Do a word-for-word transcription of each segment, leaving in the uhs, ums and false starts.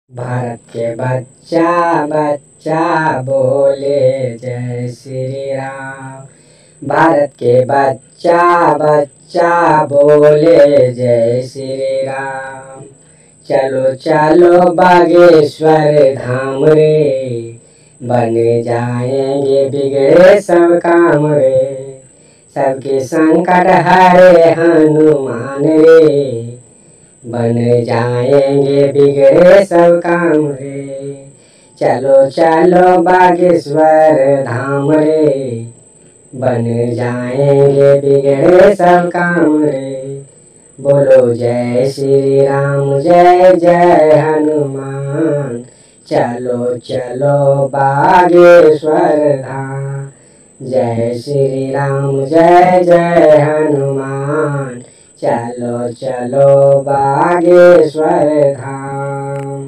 भारत के बच्चा बच्चा बोले जय श्री राम। भारत के बच्चा बच्चा बोले जय श्री राम। चलो चलो बागेश्वर धाम रे, बन जाएंगे बिगड़े सब काम रे। सबके संकट हरे हनुमान रे, बन जाएंगे बिगड़े सब काम रे। चलो चलो बागेश्वर धाम रे, बन जाएंगे बिगड़े सब काम रे। बोलो जय श्री राम जय जय हनुमान, चलो चलो बागेश्वर धाम। जय श्री राम जय जय हनुमान, चलो चलो बागेश्वर धाम।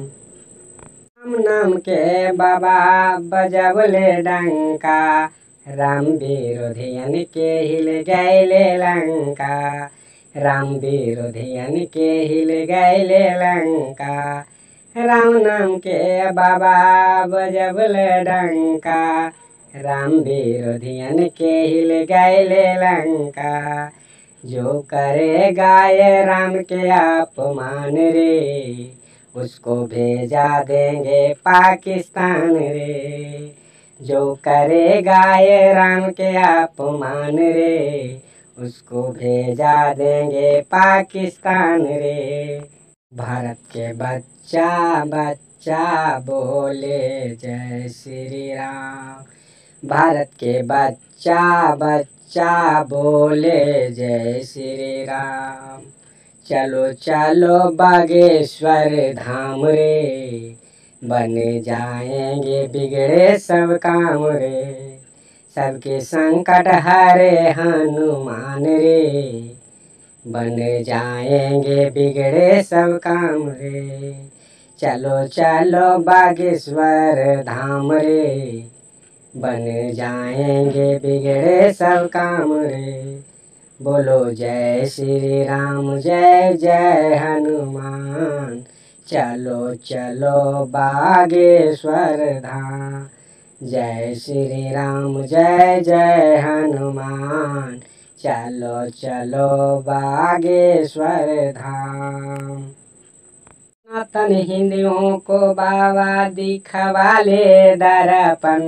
राम नाम के बाबा बजबले डंका, राम विरोधियन के हिल गैले लंका। राम विरोधियन के हिल गैले लंका। राम नाम के बाबा बजबले डंका, राम विरोधियन के हिल गैले लंका। जो करेगा ये राम के अपमान रे, उसको भेजा देंगे पाकिस्तान रे। जो करेगा ये राम के अपमान रे, उसको भेजा देंगे पाकिस्तान रे। भारत के बच्चा बच्चा बोले जय श्री राम। भारत के बच्चा बच्चा बोले जय श्री राम। चलो चलो बागेश्वर धाम रे, बन जाएंगे बिगड़े सब काम रे। सबके संकट हरे हनुमान रे, बन जाएंगे बिगड़े सब काम रे। चलो चलो बागेश्वर धाम रे, बन जाएंगे बिगड़े सब काम रे। बोलो जय श्री राम जय जय हनुमान, चलो चलो बागेश्वर धाम। जय श्री राम जय जय हनुमान, चलो चलो बागेश्वर धाम। सनातन हिंदुओं को बाबा दिखवाले दर्पण,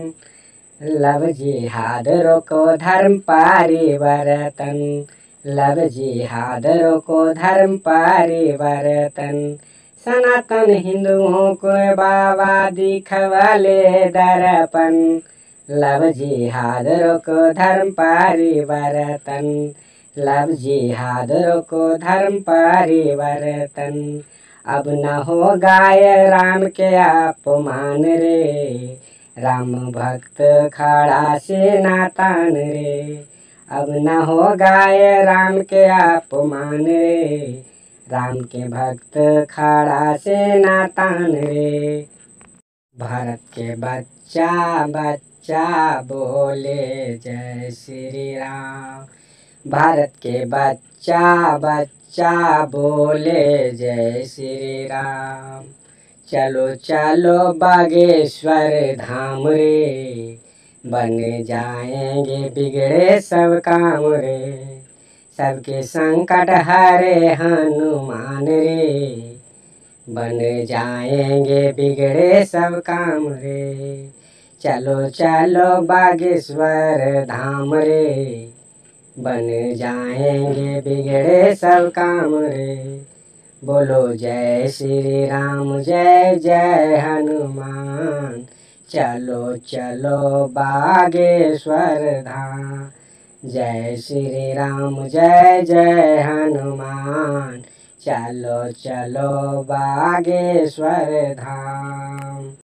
लव जिहाद रोको धर्म परिवर्तन। लव जिहाद रोको धर्म परिवर्तन। सनातन हिंदुओं को बाबा दिखवाले दर्पण, लव जिहाद रोको धर्म परिवर्तन। लव जिहाद रोको धर्म परिवर्तन। अब न होगा ये राम के अपमान रे, राम भक्त खड़ा सेना तान रे। अब न होगा ये राम के अपमान रे, राम के भक्त खड़ा सेना तान रे। भारत के बच्चा बच्चा बोले जय श्री राम। भारत के बच्चा बच्चा बोले जय श्री राम। चलो चलो बागेश्वर धाम रे, बन जाएंगे बिगड़े सब काम रे। सबके संकट हरे हनुमान रे, बन जाएंगे बिगड़े सब काम रे। चलो चलो बागेश्वर धाम रे, बन जाएंगे बिगड़े सब काम रे। बोलो जय श्री राम जय जय हनुमान, चलो चलो बागेश्वर धाम। जय श्री राम जय जय हनुमान, चलो चलो बागेश्वर धाम।